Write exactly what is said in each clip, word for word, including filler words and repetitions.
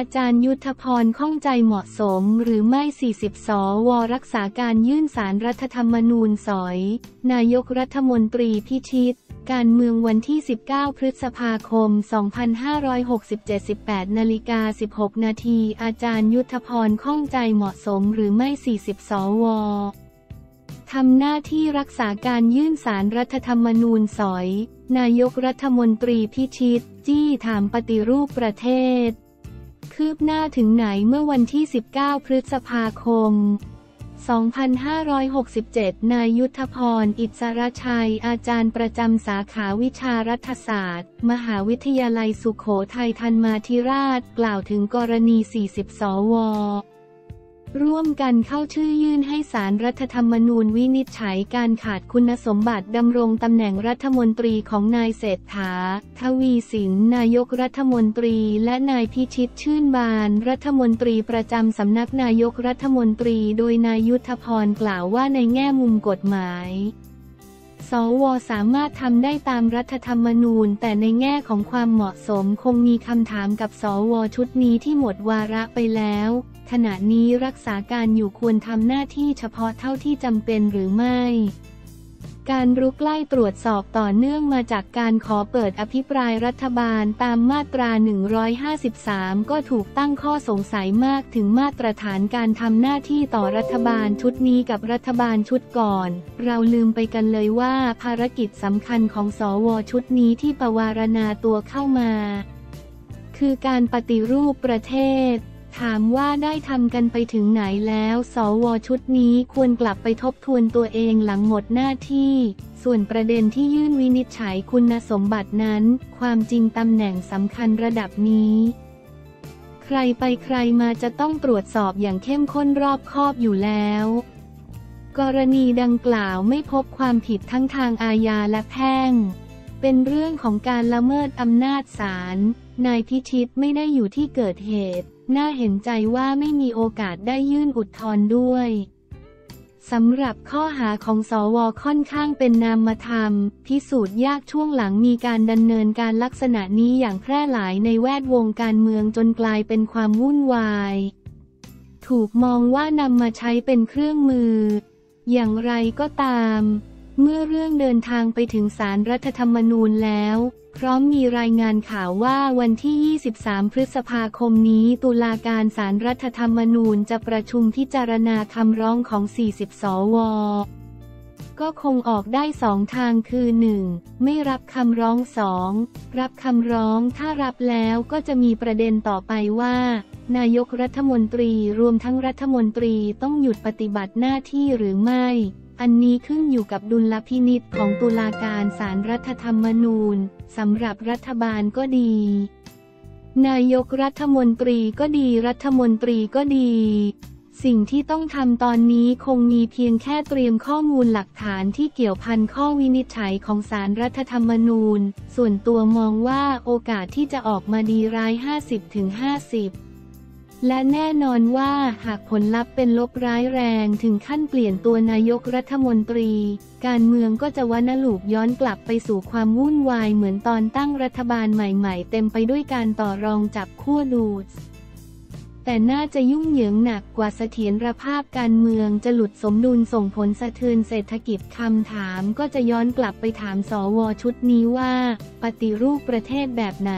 อาจารย์ยุทธพรข้องใจเหมาะสมหรือไม่สี่สิบสวรักษาการยื่นศาลรัฐธรรมนูญสอยนายกรัฐมนตรีพิชิตการเมืองวันที่สิบเก้าพฤษภาคมสองพันห้าร้อยหกสิบเจ็ด สิบแปดนาฬิกาสิบหกนาทีอาจารย์ยุทธพรข้องใจเหมาะสมหรือไม่สี่สิบสวทำหน้าที่รักษาการยื่นศาลรัฐธรรมนูญสอยนายกรัฐมนตรีพิชิตจี้ถามปฏิรูปประเทศคืบหน้าถึงไหนเมื่อวันที่สิบเก้าพฤษภาคมสองพันห้าร้อยหกสิบเจ็ดนายยุทธพรอิสรชัยอาจารย์ประจำสาขาวิชารัฐศาสตร์มหาวิทยาลัยสุโขทัยธรรมาธิราชกล่าวถึงกรณีสี่สิบสวร่วมกันเข้าชื่อยื่นให้ศาลรัฐธรรมนูญวินิจฉัยการขาดคุณสมบัติดำรงตำแหน่งรัฐมนตรีของนายเศรษฐาทวีสินนายกรัฐมนตรีและนายพิชิตชื่นบานรัฐมนตรีประจำสำนักนายกรัฐมนตรีโดยนายยุทธพรกล่าวว่าในแง่มุมกฎหมายสวสามารถทำได้ตามรัฐธรรมนูญแต่ในแง่ของความเหมาะสมคงมีคำถามกับสวชุดนี้ที่หมดวาระไปแล้วขณะนี้รักษาการอยู่ควรทำหน้าที่เฉพาะเท่าที่จำเป็นหรือไม่การรุกไล่ตรวจสอบต่อเนื่องมาจากการขอเปิดอภิปรายรัฐบาลตามมาตราหนึ่งร้อยห้าสิบสามก็ถูกตั้งข้อสงสัยมากถึงมาตรฐานการทำหน้าที่ต่อรัฐบาลชุดนี้กับรัฐบาลชุดก่อนเราลืมไปกันเลยว่าภารกิจสำคัญของสวชุดนี้ที่ประวารณาตัวเข้ามาคือการปฏิรูปประเทศถามว่าได้ทำกันไปถึงไหนแล้วสวชุดนี้ควรกลับไปทบทวนตัวเองหลังหมดหน้าที่ส่วนประเด็นที่ยื่นวินิจฉัยคุณสมบัตินั้นความจริงตำแหน่งสำคัญระดับนี้ใครไปใครมาจะต้องตรวจสอบอย่างเข้มข้นรอบคอบอยู่แล้วกรณีดังกล่าวไม่พบความผิดทั้งทางอาญาและแพ่งเป็นเรื่องของการละเมิดอำนาจศาลนายพิชิตไม่ได้อยู่ที่เกิดเหตุน่าเห็นใจว่าไม่มีโอกาสได้ยื่นอุทธรณ์ด้วยสำหรับข้อหาของสวค่อนข้างเป็นนามธรรมพิสูจน์ยากช่วงหลังมีการดำเนินการลักษณะนี้อย่างแพร่หลายในแวดวงการเมืองจนกลายเป็นความวุ่นวายถูกมองว่านำมาใช้เป็นเครื่องมืออย่างไรก็ตามเมื่อเรื่องเดินทางไปถึงศาลรัฐธรรมนูญแล้วพร้อมมีรายงานข่าวว่าวันที่ยี่สิบสามพฤษภาคมนี้ตุลาการศาลรัฐธรรมนูญจะประชุมพิจารณาคำร้องของสี่สิบสวก็คงออกได้สองทางคือ หนึ่ง ไม่รับคำร้อง สอง รับคำร้องถ้ารับแล้วก็จะมีประเด็นต่อไปว่านายกรัฐมนตรีรวมทั้งรัฐมนตรีต้องหยุดปฏิบัติหน้าที่หรือไม่อันนี้ขึ้นอยู่กับดุลพินิจของตุลาการศาลรัฐธรรมนูญสำหรับรัฐบาลก็ดีนายกรัฐมนตรีก็ดีรัฐมนตรีก็ดีสิ่งที่ต้องทำตอนนี้คงมีเพียงแค่เตรียมข้อมูลหลักฐานที่เกี่ยวพันข้อวินิจฉัยของศาลรัฐธรรมนูญส่วนตัวมองว่าโอกาสที่จะออกมาดีร้าย ห้าสิบถึงห้าสิบและแน่นอนว่าหากผลลัพธ์เป็นลบร้ายแรงถึงขั้นเปลี่ยนตัวนายกรัฐมนตรีการเมืองก็จะวนลูปย้อนกลับไปสู่ความวุ่นวายเหมือนตอนตั้งรัฐบาลใหม่ๆเต็มไปด้วยการต่อรองจับขั้วดูดแต่น่าจะยุ่งเหยิงหนักกว่าเสถียรภาพการเมืองจะหลุดสมดุลส่งผลสะเทือนเศรษฐกิจคำถามก็จะย้อนกลับไปถามสวชุดนี้ว่าปฏิรูปประเทศแบบไหน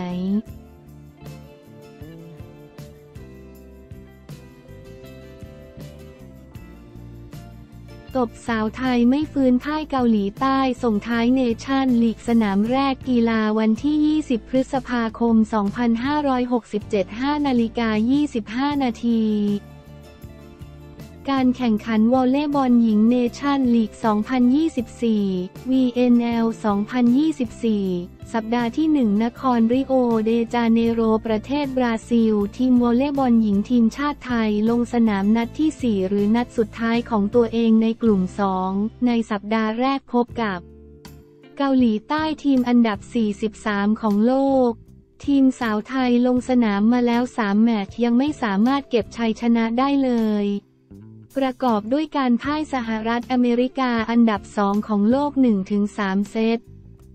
ตบสาวไทยไม่ฟื้นพ่ายเกาหลีใต้ส่งท้ายเนชั่นลีกสนามแรกกีฬาวันที่ยี่สิบพฤษภาคมสองพันห้าร้อยหกสิบเจ็ด ห้านาฬิกายี่สิบห้านาทีการแข่งขันวอลเลย์บอลหญิงเนชั่นลีก สองพันยี่สิบสี่ วี เอ็น แอล สองพันยี่สิบสี่ สัปดาห์ที่ หนึ่ง นครริโอเดจาเนโรประเทศบราซิลทีมวอลเลย์บอลหญิงทีมชาติไทยลงสนามนัดที่ สี่ หรือนัดสุดท้ายของตัวเองในกลุ่ม สอง ในสัปดาห์แรกพบกับเกาหลีใต้ทีมอันดับ สี่สิบสาม ของโลกทีมสาวไทยลงสนามมาแล้ว สาม แมตช์ยังไม่สามารถเก็บชัยชนะได้เลยประกอบด้วยการพ่ายสหรัฐอเมริกาอันดับ สอง ของโลก หนึ่งถึงสาม เซต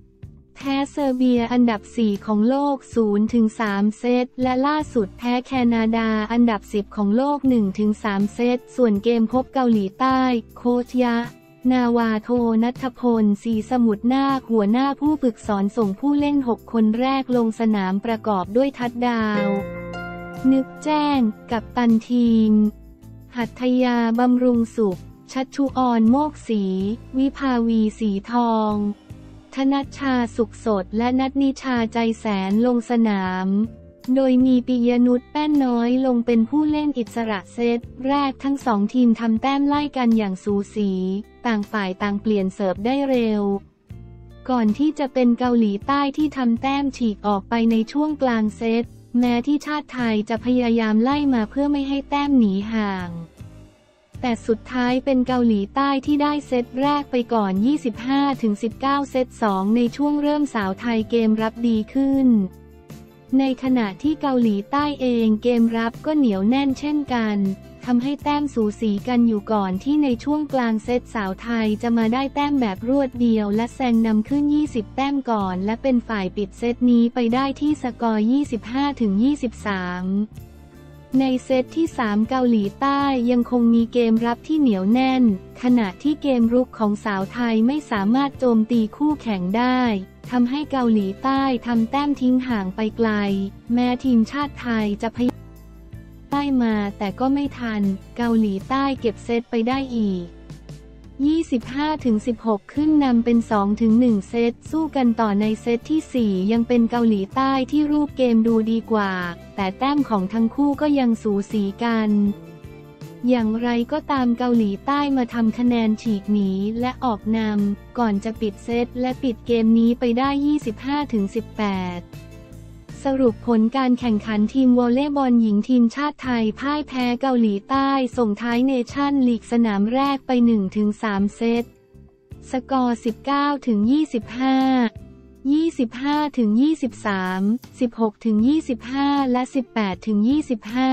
แพ้เซอร์เบียอันดับสี่ของโลก ศูนย์ถึงสาม เซตและล่าสุดแพ้แคนาดาอันดับสิบของโลก หนึ่งถึงสาม เซตส่วนเกมพบเกาหลีใต้โค้ชยะนาวาโทณัฐพลศรีสมุทรนาคหัวหน้าผู้ฝึกสอนส่งผู้เล่นหกคนแรกลงสนามประกอบด้วยทัดดาวนึกแจ้งกัปตันทีมหัตถยาบำรุงสุขชัชชุอรโมกศรีวิภาวีสีทองธนัชชาสุขสดและนัทนิชาใจแสนลงสนามโดยมีปิยนุชแป้นน้อยลงเป็นผู้เล่นอิสระเซตแรกทั้งสองทีมทำแต้มไล่กันอย่างสูสีต่างฝ่ายต่างเปลี่ยนเสิร์ฟได้เร็วก่อนที่จะเป็นเกาหลีใต้ที่ทำแต้มฉีกออกไปในช่วงกลางเซตแม้ที่ชาติไทยจะพยายามไล่มาเพื่อไม่ให้แต้มหนีห่างแต่สุดท้ายเป็นเกาหลีใต้ที่ได้เซตแรกไปก่อน ยี่สิบห้าถึงสิบเก้า เซตสองในช่วงเริ่มสาวไทยเกมรับดีขึ้นในขณะที่เกาหลีใต้เองเกมรับก็เหนียวแน่นเช่นกันทำให้แต้มสูสีกันอยู่ก่อนที่ในช่วงกลางเซตสาวไทยจะมาได้แต้มแบบรวดเดียวและแซงนำขึ้นยี่สิบแต้มก่อนและเป็นฝ่ายปิดเซตนี้ไปได้ที่สกอร์ ยี่สิบห้าถึงยี่สิบสาม ในเซตที่สามเกาหลีใต้ยังคงมีเกมรับที่เหนียวแน่นขณะที่เกมรุกของสาวไทยไม่สามารถโจมตีคู่แข่งได้ทำให้เกาหลีใต้ทำแต้มทิ้งห่างไปไกลแม้ทีมชาติไทยจะพยายามได้มาแต่ก็ไม่ทันเกาหลีใต้เก็บเซตไปได้อีก ยี่สิบห้าถึงสิบหก ขึ้นนำเป็น สองถึงหนึ่ง เซตสู้กันต่อในเซตที่สี่ยังเป็นเกาหลีใต้ที่รูปเกมดูดีกว่าแต่แต้มของทั้งคู่ก็ยังสูสีกันอย่างไรก็ตามเกาหลีใต้มาทำคะแนนฉีกหนีและออกนำก่อนจะปิดเซตและปิดเกมนี้ไปได้ ยี่สิบห้าถึงสิบแปด สรุปผลการแข่งขันทีมวอลเลย์บอลหญิงทีมชาติไทยพ่ายแพ้เกาหลีใต้ส่งท้ายเนชั่นลีกสนามแรกไป หนึ่งถึงสาม เซตสกอร์ สิบเก้าถึงยี่สิบห้า ยี่สิบห้าถึงยี่สิบสาม สิบหกถึงยี่สิบห้า และ สิบแปดถึงยี่สิบห้า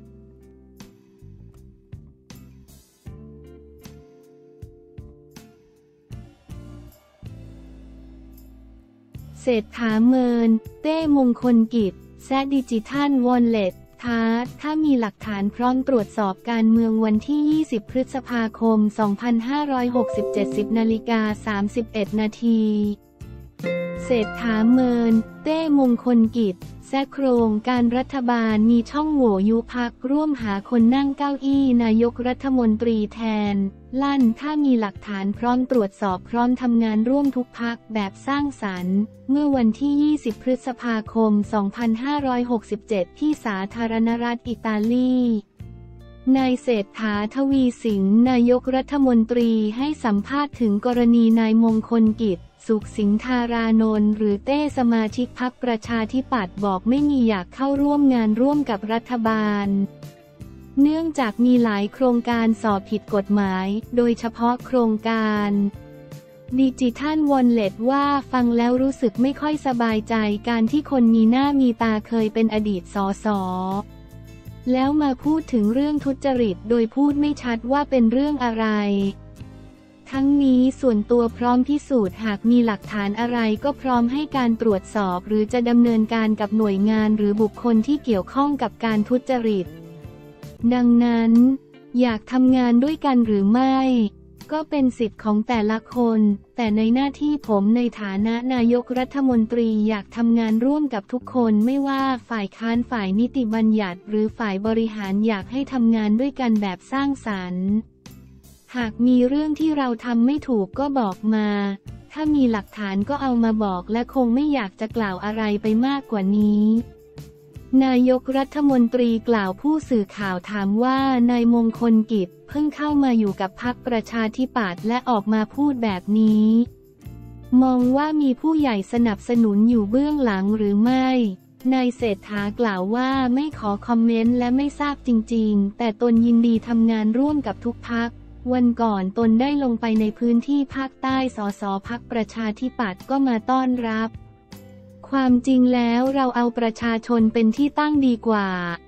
เศรษฐาเมินเต้มงคลกิจแซะดิจิทัลวอลเล็ตท้าถ้ามีหลักฐานพร้อมตรวจสอบการเมืองวันที่ ยี่สิบ พฤษภาคม สองพันห้าร้อยหกสิบเจ็ด สิบนาฬิกาสามสิบเอ็ดนาทีเศรษฐาเมินเต้มงคลกิจแซะโครงการรัฐบาลมีช่องโหว่ยุบพรรคร่วมหาคนนั่งเก้าอี้นายกรัฐมนตรีแทนลั่นถ้ามีหลักฐานพร้อมตรวจสอบพร้อมทำงานร่วมทุกพรรคแบบสร้างสรรค์เมื่อวันที่ ยี่สิบ พฤษภาคม สองพันห้าร้อยหกสิบเจ็ด ที่สาธารณรัฐอิตาลีนายเศรษฐาทวีสินนายกรัฐมนตรีให้สัมภาษณ์ถึงกรณีนายมงคลกิจสุขสิงธารานนท์หรือเต้สมาชิกพรรคประชาธิปัตย์บอกไม่มีอยากเข้าร่วมงานร่วมกับรัฐบาลเนื่องจากมีหลายโครงการสอบผิดกฎหมายโดยเฉพาะโครงการดิจิทัลวอลเล็ตว่าฟังแล้วรู้สึกไม่ค่อยสบายใจการที่คนมีหน้ามีตาเคยเป็นอดีตสสแล้วมาพูดถึงเรื่องทุจริตโดยพูดไม่ชัดว่าเป็นเรื่องอะไรทั้งนี้ส่วนตัวพร้อมพิสูจน์หากมีหลักฐานอะไรก็พร้อมให้การตรวจสอบหรือจะดำเนินการกับหน่วยงานหรือบุคคลที่เกี่ยวข้องกับการทุจริตดังนั้นอยากทำงานด้วยกันหรือไม่ก็เป็นสิทธิ์ของแต่ละคนแต่ในหน้าที่ผมในฐานะนายกรัฐมนตรีอยากทำงานร่วมกับทุกคนไม่ว่าฝ่ายค้านฝ่ายนิติบัญญัติหรือฝ่ายบริหารอยากให้ทำงานด้วยกันแบบสร้างสรรค์หากมีเรื่องที่เราทำไม่ถูกก็บอกมาถ้ามีหลักฐานก็เอามาบอกและคงไม่อยากจะกล่าวอะไรไปมากกว่านี้นายกรัฐมนตรีกล่าวผู้สื่อข่าวถามว่านายมงคลกิจเพิ่งเข้ามาอยู่กับพรรคประชาธิปัตย์และออกมาพูดแบบนี้มองว่ามีผู้ใหญ่สนับสนุนอยู่เบื้องหลังหรือไม่นายเศรษฐากล่าวว่าไม่ขอคอมเมนต์และไม่ทราบจริงๆแต่ตนยินดีทำงานร่วมกับทุกพรรควันก่อนตนได้ลงไปในพื้นที่ภาคใต้สสพรรคประชาธิปัตย์ก็มาต้อนรับความจริงแล้วเราเอาประชาชนเป็นที่ตั้งดีกว่าส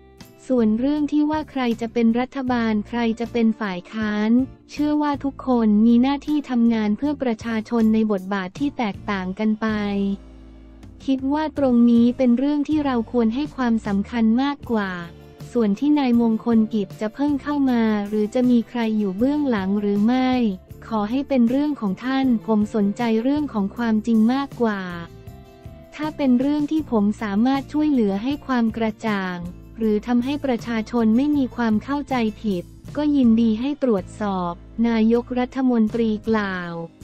ส่วนเรื่องที่ว่าใครจะเป็นรัฐบาลใครจะเป็นฝ่ายค้านเชื่อว่าทุกคนมีหน้าที่ทำงานเพื่อประชาชนในบทบาทที่แตกต่างกันไปคิดว่าตรงนี้เป็นเรื่องที่เราควรให้ความสำคัญมากกว่าส่วนที่นายมงคลกิจจะเพิ่งเข้ามาหรือจะมีใครอยู่เบื้องหลังหรือไม่ขอให้เป็นเรื่องของท่านผมสนใจเรื่องของความจริงมากกว่าถ้าเป็นเรื่องที่ผมสามารถช่วยเหลือให้ความกระจ่างหรือทำให้ประชาชนไม่มีความเข้าใจผิดก็ยินดีให้ตรวจสอบนายกรัฐมนตรีกล่าว